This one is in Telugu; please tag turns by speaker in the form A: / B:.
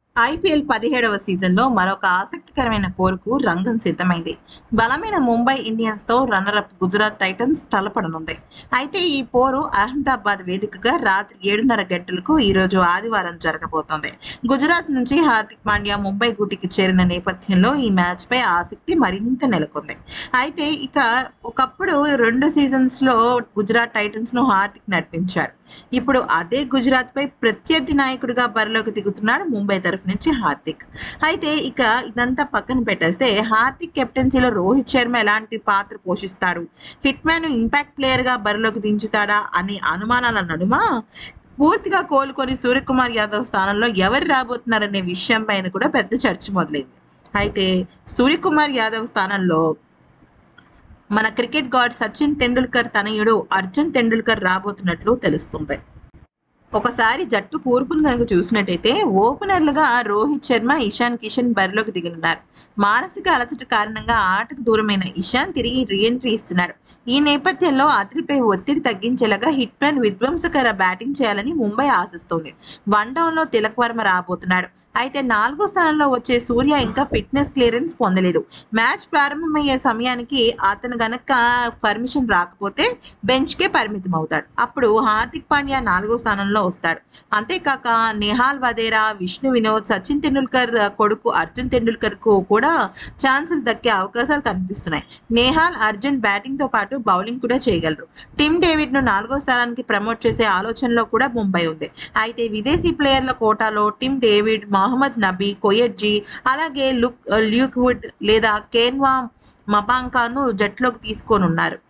A: ఐపీఎల్ 17వ సీజన్‌లో మరొక ఆసక్తికరమైన పోరుకు రంగం సిద్ధమైంది. బలమైన ముంబై ఇండియన్స్‌తో రన్నరప్ గుజరాత్ టైటన్స్ తలపడనుంది. అయితే ఈ పోరు అహ్మదాబాద్ వేదికగా రాత్రి 7:30 గంటలకు ఈరోజు ఆదివారం జరగబోతోంది. గుజరాత్ నుంచి హార్దిక్ పాండ్యా ముంబై గూటికి చేరిన నేపథ్యంలో ఈ మ్యాచ్‌పై ఆసక్తి మరింత నెలకొంది. అయితే ఒకప్పుడు 2 సీజన్స్‌లో గుజరాత్ టైటన్స్‌ను హార్దిక్ నడిపించాడు. ఇప్పుడు అదే గుజరాత్‌పై ప్రత్యర్థి నాయకుడిగా బరిలోకి దిగుతున్నాడు ముంబై తరఫు నుంచి హార్దిక్. అయితే ఇదంతా పక్కన పెట్టేస్తే హార్దిక్ కెప్టెన్సీలో రోహిత్ శర్మ ఎలాంటి పాత్ర పోషిస్తాడు? హిట్ మ్యాన్ ఇంపాక్ట్ ప్లేయర్‌గా బరిలోకి దించుతాడా అనే అనుమానాల నడుమ పూర్తిగా కోలుకొని సూర్యకుమార్ యాదవ్ స్థానంలో ఎవరు రాబోతున్నారనే విషయం పైన కూడా పెద్ద చర్చ మొదలైంది. అయితే సూర్యకుమార్ యాదవ్ స్థానంలో మన క్రికెట్ గాడ్ సచిన్ టెండూల్కర్ తనయుడు అర్జున్ టెండూల్కర్ రాబోతున్నట్లు తెలుస్తుంది. ఒకసారి జట్టు కూర్పును కనుక చూసినట్టయితే ఓపెనర్లుగా రోహిత్ శర్మ, ఇషాన్ కిషన్ బరిలోకి దిగనున్నారు. మానసిక అలసట కారణంగా ఆటకు దూరమైన ఇషాన్ తిరిగి రీఎంట్రీ ఇస్తున్నాడు. ఈ నేపథ్యంలో అతడిపై ఒత్తిడి తగ్గించేలాగా హిట్ మ్యాన్ విధ్వంసకర బ్యాటింగ్ చేయాలని ముంబై ఆశిస్తోంది. వన్ డౌన్ లో తిలక్ వర్మ రాబోతున్నాడు. అయితే 4వ స్థానంలో వచ్చే సూర్య ఇంకా ఫిట్నెస్ క్లియరెన్స్ పొందలేదు. మ్యాచ్ ప్రారంభమయ్యే సమయానికి అతను గనక పర్మిషన్ రాకపోతే బెంచ్కే పరిమితం అవుతాడు. అప్పుడు హార్దిక్ పాండ్యా 4వ స్థానంలో వస్తాడు. అంతేకాక నిహాల్ వదేరా, విష్ణు వినోద్, సచిన్ టెండూల్కర్ కొడుకు అర్జున్ టెండూల్కర్ కు కూడా ఛాన్సులు దక్కే అవకాశాలు కనిపిస్తున్నాయి. నేహాల్, అర్జున్ బ్యాటింగ్ తో పాటు బౌలింగ్ కూడా చేయగలరు. టిమ్ డేవిడ్ ను 4వ స్థానానికి ప్రమోట్ చేసే ఆలోచనలో కూడా ముంబై ఉంది. అయితే విదేశీ ప్లేయర్ల కోటాలో Tim David, Mohammad Nabi, Coetzee, అలాగే ల్యూక్ వుడ్ లేదా కేన్వా మబాంకాను జట్టులోకి తీసుకోనున్నారు.